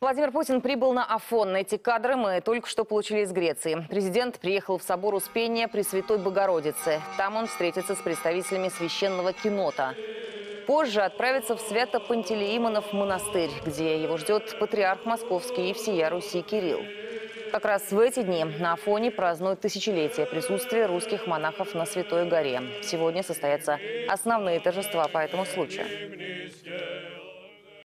Владимир Путин прибыл на Афон. Эти кадры мы только что получили из Греции. Президент приехал в собор Успения Пресвятой Богородицы. Там он встретится с представителями священного кенота. Позже отправится в Свято-Пантелеимонов монастырь, где его ждет патриарх Московский и всея Руси Кирилл. Как раз в эти дни на Афоне празднуют тысячелетие присутствия русских монахов на Святой горе. Сегодня состоятся основные торжества по этому случаю.